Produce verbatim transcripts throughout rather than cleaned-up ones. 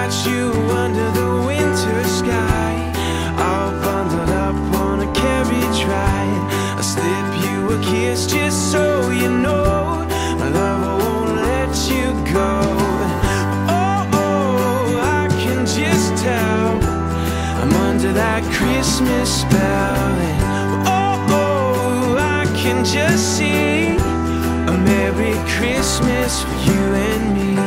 got you under the winter sky, all bundled up on a carriage ride. I'll slip you a kiss just so you know my love won't let you go. Oh, oh, I can just tell I'm under that Christmas spell. And oh, oh, I can just see a Merry Christmas for you and me.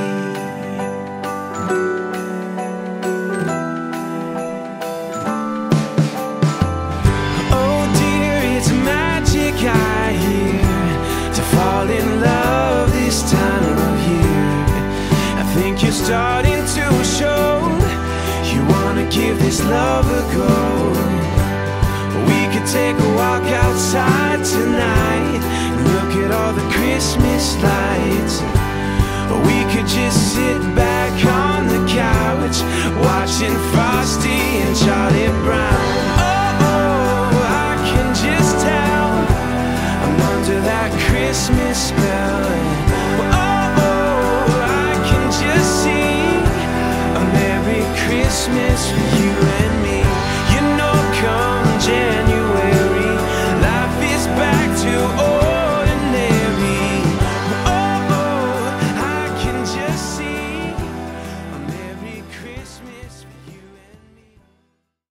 Oh dear, it's magic I hear, to fall in love this time of year. I think you're starting to show you wanna give this love a go. We could take a walk outside tonight and look at all the Christmas lights. Or we could just sit back on the couch watching Frosty and Charlie Brown. Oh, oh, I can just tell I'm under that Christmas spell. Oh, oh, I can just see a Merry Christmas for you